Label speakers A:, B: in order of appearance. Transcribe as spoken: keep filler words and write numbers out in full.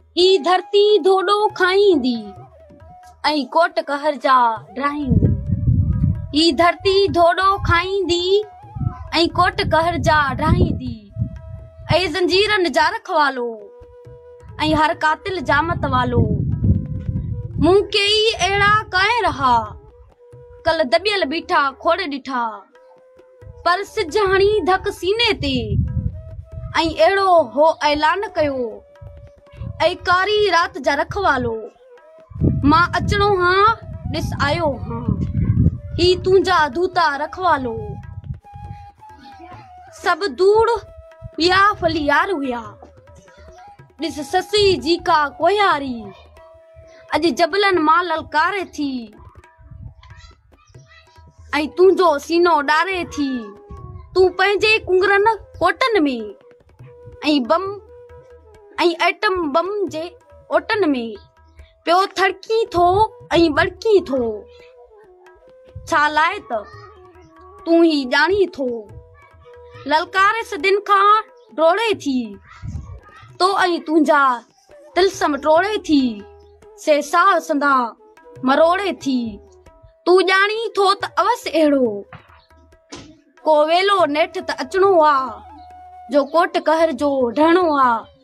A: ई धरती धोडो खाईंदी ऐं कोट कहर जा ड्राहींदी। ई धरती धोडो खाईंदी ऐं कोट कहर जा ड्राहींदी। ऐं जंजीरन जा रखवालो ऐं हर कातिल जा मत वालो। मूं कई अहिड़ा काए रहा कल दबियल बीठा खोड़ ॾिठा। पर सिज हणी धक सीने ते ऐं अहिड़ो हो ऐलान कयो ऐं कारी रात जा रखवालो। मां अचणो हां ॾिस आयो हां ही तुंहिंजा दूता रखवालो। सब दूर पिया फलियार हुया ॾिस ससी जी का कोयारी। अॼु जबलन मां ललकारे थी ऐं तुंहिंजो सीनो ॾारे थी। तूं पंहिंजे कुंगरनि कोटनि में ऐं बम ऐं एटम बम जे ओटनि में पियो थड़की थो ऐं बड़की थो। छा लाइ त तूं ही ॼाणी थो ललकारे सदिन खां डोड़े थी तो ऐं तुंहिंजा तिलसम टोड़े थी से साह संदा मरोड़े थी। तूं ॼाणी थो त अवसि अहिड़ो को वेलो नेठ त अचणो आ जो कोट कहर जो ढहणो आ।